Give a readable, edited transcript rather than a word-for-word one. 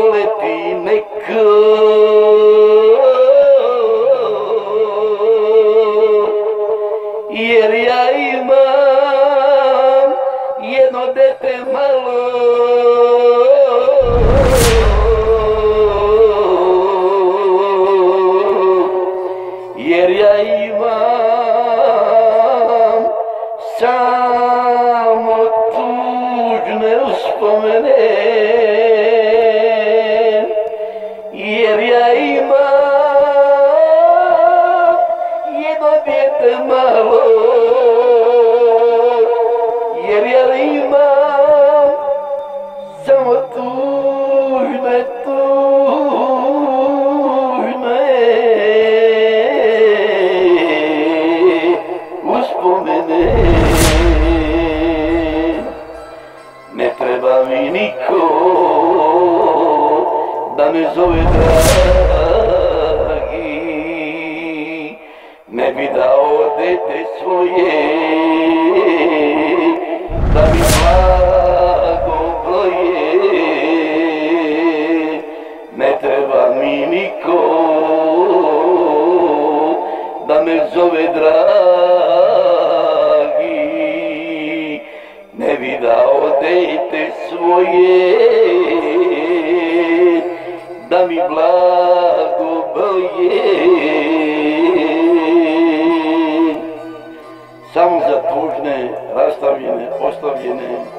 voleti neko, jer ja imam jedno dete malo. Jer ja imam samo tužne uspomene, jer ja imam jedno dijete malo, jer ja imam samo tužne uspomene. Ne treba mi niko da me zove dragi, ne bi dao dete svoje da mi blago broje. Ne treba mi niko da me zove dragi, ne bi dao dete svoje da mi blago broje. Samo za tužne, rastavljene, ostavljene